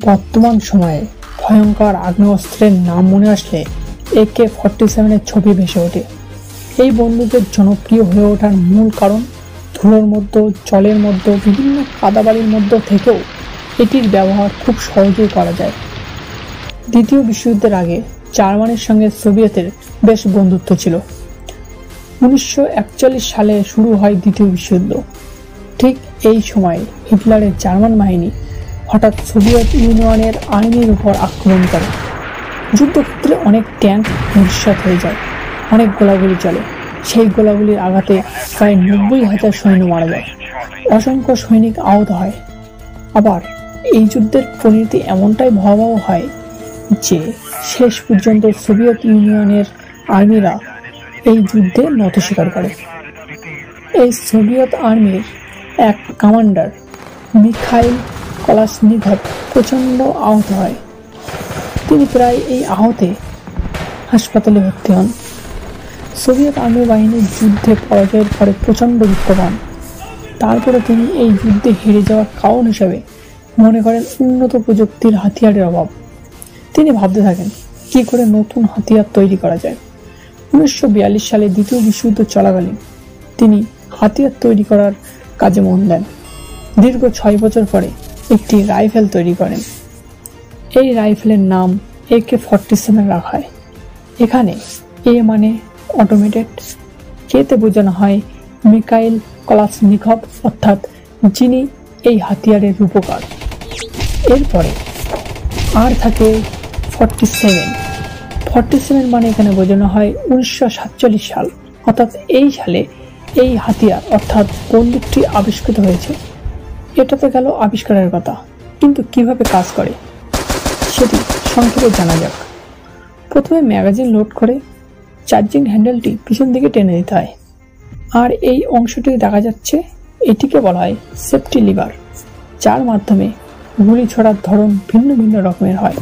বর্তমান সময়ে ভয়ঙ্কর আগ্নেয়াস্ত্রের নাম মনে আসলে AK-47 ছবি ভেসে ওঠে। এই বন্দুকের জনপ্রিয় হয়ে ওঠার মূল কারণ ধুলোর মধ্যে, জলের মধ্যে, বিভিন্ন কাদাবাড়ির মধ্যে থেকেও এটির ব্যবহার খুব সহজেই করা যায়। দ্বিতীয় বিশ্বযুদ্ধের আগে জার্মানির সঙ্গে সোভিয়েতের বেশ বন্ধুত্ব ছিল। 1941 সালে শুরু হয় দ্বিতীয় বিশ্বযুদ্ধ। ঠিক এই সময় হিটলারের জার্মান বাহিনী হঠাৎ সোভিয়েত ইউনিয়নের আর্মির উপর আক্রমণ করে। যুদ্ধক্ষেত্রে অনেক ট্যাঙ্ক ধূলিসাৎ হয়ে যায়, অনেক গোলাগুলি চলে। সেই গোলাগুলির আঘাতে প্রায় 90,000 সৈন্য মারা যায়, অসংখ্য সৈনিক আহত হয়। আবার এই যুদ্ধের পরিণতি এমনটাই ভয়াবহ হয় যে শেষ পর্যন্ত সোভিয়েত ইউনিয়নের আর্মিরা এই যুদ্ধে নত স্বীকার করে। এই সোভিয়েত আর্মির এক কমান্ডার মিখাইল কলাসনিকভ প্রচণ্ড আহত হয়। তিনি প্রায় এই আহতে হাসপাতালে ভর্তি হন। সোভিয়েত আর্মি বাহিনীর যুদ্ধে পরাজয়ের পরে প্রচণ্ড দুঃখ পান। তারপরে তিনি এই যুদ্ধে হেরে যাওয়ার কারণ হিসেবে মনে করেন উন্নত প্রযুক্তির হাতিয়ারের অভাব। তিনি ভাবতে থাকেন কি করে নতুন হাতিয়ার তৈরি করা যায়। 1942 সালে দ্বিতীয় বিশ্বযুদ্ধ চলাকালীন তিনি হাতিয়ার তৈরি করার কাজে মন দেন। দীর্ঘ 6 বছর পরে একটি রাইফেল তৈরি করেন। এই রাইফেলের নাম AK-47 রাখা হয়। এখানে এ মানে অটোমেটেড, কেতে বোঝানো হয় মিখাইল কলাসনিকভ অর্থাৎ যিনি এই হাতিয়ারের রূপকার। এরপরে আর থাকে 47 মানে এখানে বোঝানো হয় 1947 সাল, অর্থাৎ এই সালে এই হাতিয়ার অর্থাৎ বন্দুকটি আবিষ্কৃত হয়েছে। এটা তো গেল আবিষ্কারের কথা, কিন্তু কিভাবে কাজ করে সেটি সংক্ষেপে জানা যাক। প্রথমে ম্যাগাজিন লোড করে চার্জিং হ্যান্ডেলটি পিছন দিকে টেনে দিতে হয়, আর এই অংশটি দেখা যাচ্ছে, এটিকে বলা হয় সেফটি লিভার, যার মাধ্যমে গুলি ছোড়ার ধরন ভিন্ন ভিন্ন রকমের হয়।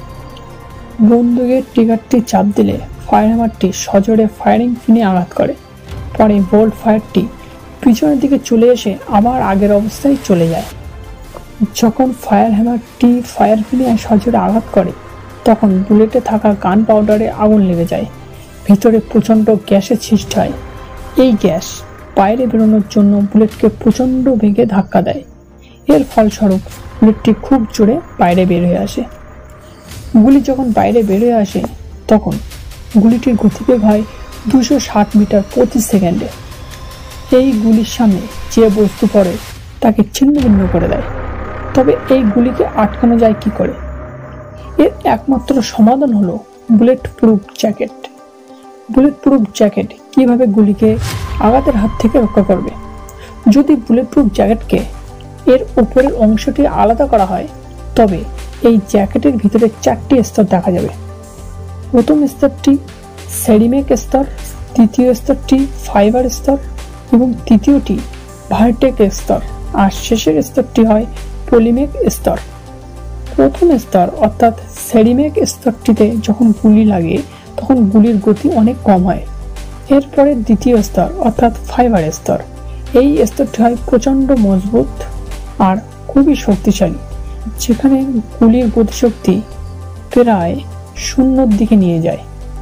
বন্দুকের ট্রিগারটি চাপ দিলে ফায়ার হ্যামারটি সজোরে ফায়ারিং পিনে আঘাত করে। পরে বোল্ট ফায়ারটি পিছনের দিকে চলে এসে আবার আগের অবস্থায় চলে যায়। যখন ফায়ার হ্যামারটি ফায়ার পিনে সজোরে আঘাত করে তখন বুলেটে থাকা গান পাউডারে আগুন লেগে যায়। ভিতরে প্রচণ্ড গ্যাসের সৃষ্টি হয়। এই গ্যাস বাইরে বেরোনোর জন্য বুলেটকে প্রচণ্ড বেগে ধাক্কা দেয়। এর ফলস্বরূপ বুলেটটি খুব জোরে বাইরে বের হয়ে আসে। গুলি যখন বাইরে বের হয়ে আসে তখন গুলিটির গতিবেগ হয় 260 মিটার প্রতি সেকেন্ডে। এই গুলির সামনে যে বস্তু পড়ে তাকে ছিন্ন ভিন্ন করে দেয়। তবে এই গুলিকে আটকানো যায় কি করে? এর একমাত্র সমাধান হলো bulletproof jacket. Bulletproof jacket কিভাবে গুলিকে আঘাতের হাত থেকে রক্ষা করবে? যদি বুলেট প্রুফ জ্যাকেটকে এর উপরের অংশটি আলাদা করা হয় তবে এই জ্যাকেটের ভিতরে 4টি স্তর দেখা যাবে। প্রথম স্তরটি সেরামিক স্তর, দ্বিতীয় স্তরটি ফাইবার স্তর এবং তৃতীয়টি ভার্টেক স্তর, আর শেষের স্তরটি হয় পলিমেক স্তর। প্রথম স্তর অর্থাৎ সেরামিক স্তরটিতে যখন গুলি লাগে তখন গুলির গতি অনেক কম হয়। এরপরে দ্বিতীয় স্তর অর্থাৎ ফাইবার স্তর, এই স্তরটি হয় প্রচণ্ড মজবুত আর খুবই শক্তিশালী, যেখানে গুলির গতিশক্তি প্রায় 0 দিকে নিয়ে যায়।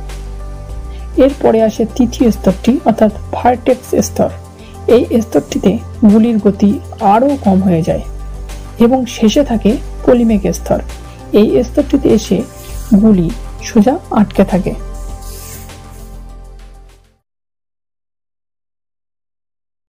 এরপরে আসে তৃতীয় স্তরটি অর্থাৎ ভার্টেক্স স্তর। এই স্তরটিতে গুলির গতি আরও কম হয়ে যায়। এবং শেষে থাকে পলিমেক স্তর। এই স্তরটিতে এসে গুলি সোজা আটকে থাকে।